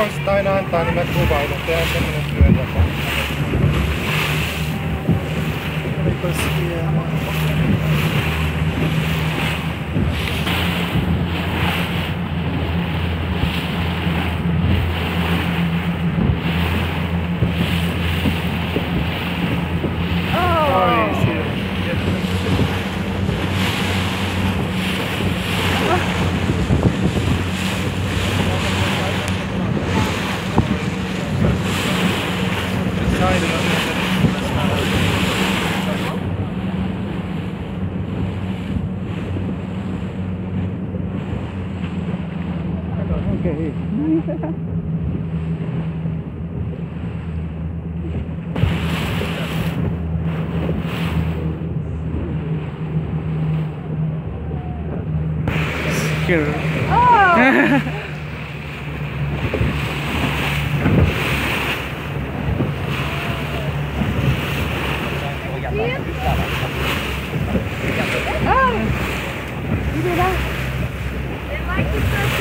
on sitä aina antaa, niin mä kuvailen. Tehdään semmonen työnjako. Olipas hienoa. Okay. Here. Oh! Oh! You did that? It likes to